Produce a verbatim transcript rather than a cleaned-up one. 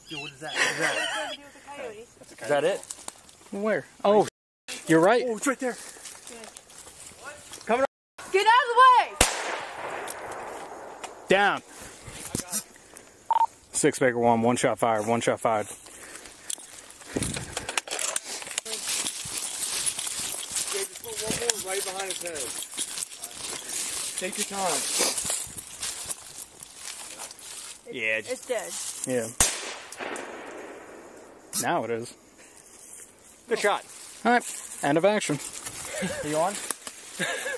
Yo, what is that? What is that? Is that it? Where? Oh, you're right. Oh, it's right there. Coming up. Get out of the way! Down. Six Baker one, one shot fired, one shot fired. Okay, just put one more right behind his head. Take your time. It's, Yeah. It's dead. Yeah. Now it is. Good shot. Alright, end of action. Are you on?